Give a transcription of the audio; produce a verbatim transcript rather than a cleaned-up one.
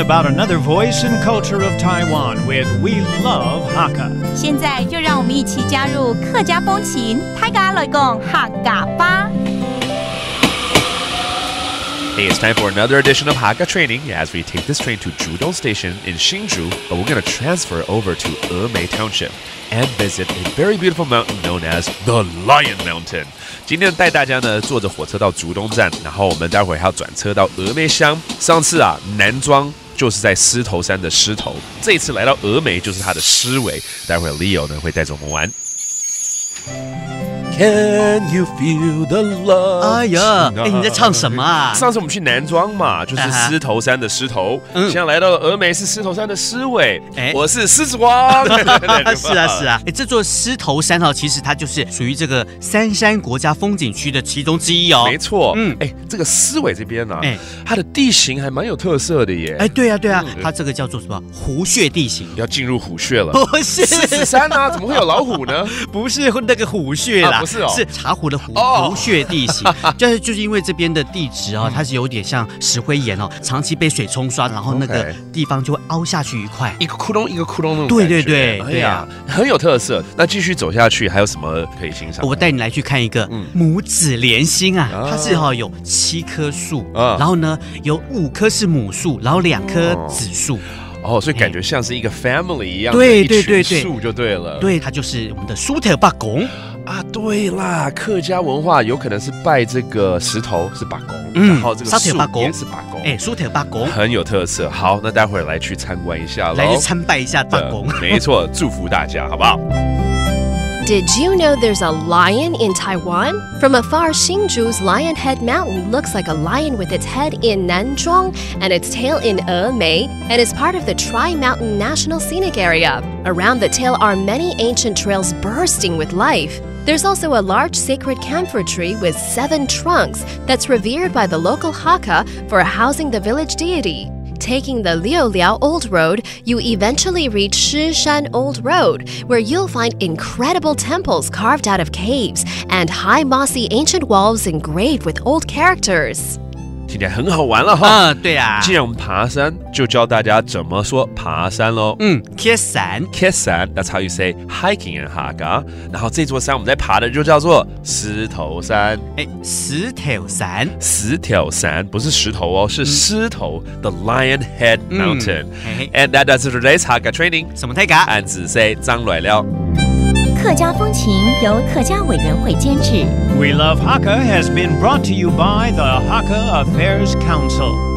about another voice and culture of Taiwan with We Love Hakka. 现在就让我们一起加入客家风情，大家来讲客家吧。 Hey, it's time for another edition of Hakka Training as we take this train to Judong Station in Hsinchu, but we're going to transfer over to Emei Township and visit a very beautiful mountain known as the Lion Mountain. 今天带大家呢坐着火车到竹东站，然后我们待会还要转车到峨眉乡。上次啊，南庄就是在狮头山的狮头，这一次来到峨眉就是它的狮尾。待会 Leo 呢会带着我们玩。Can you feel the love？ 哎呀，哎，你在唱什么啊？ 上次我们去南庄嘛，就是狮头山的狮头，嗯、现在来到了峨眉是狮头山的狮尾。哎，我是狮子王。 是啊，是啊。哎，这座狮头山哦，其实它就是属于这个三山国家风景区的其中之一哦。 没错。嗯，哎，这个狮尾这边呢、啊，哎，它的地形还蛮有特色的耶。 哎，对啊，对啊，嗯、它这个叫做什么虎穴地形？ 要进入虎穴了。 不是狮子山啊，怎么会有老虎呢？ 不是那个虎穴啦。 啊是哦， 是茶壶的湖湖穴地形，就是就是因为这边的地质啊、哦，它是有点像石灰岩哦，长期被水冲刷，然后那个地方就会凹下去一块， 一个窟窿一个窟窿那种感觉。 对对对， 哎呀，很有特色。那继续走下去还有什么可以欣赏？ 我带你来去看一个母子连心啊，它是哈、哦、有七棵树，啊、然后呢有五棵是母树，然后两棵子树。 哦，所以感觉像是一个 family 一样的对一群树就对了。 对，它就是我们的苏特巴公啊。对啦，客家文化有可能是拜这个石头是巴公，嗯，然后这个树也是巴公， 哎，苏特巴公很有特色。好，那待会儿来去参观一下喽， 来去参拜一下巴公。 没错，祝福大家，好不好 ？Did you know there's a lion in Taiwan? From afar, Hsinchu's Lion Head Mountain looks like a lion with its head in Nanzhuang and its tail in Emei, and is part of the Tri-Mountain National Scenic Area. Around the tail are many ancient trails bursting with life. There's also a large sacred camphor tree with seven trunks that's revered by the local Hakka for housing the village deity.Taking the Liuliao Old Road, you eventually reach Shishan Old Road, where you'll find incredible temples carved out of caves and high mossy ancient walls engraved with old characters. 听起来很好玩了哈！ 啊、嗯，对啊。 既然我们爬山，就教大家怎么说爬山喽。 嗯 ，Kiss 山 ，Kiss 山 ，That's how you say hiking in Hakka。然后这座山我们在爬的就叫做狮头山。 哎，石头山， 石头山不是石头哦，是狮头、嗯、，The Lion Head Mountain、嗯。And that does today's Hakka training。 什么 take 啊？ 按字 say 张来了。 客家风情由客家委员会监制。 We Love Hakka has been brought to you by the Hakka Affairs Council.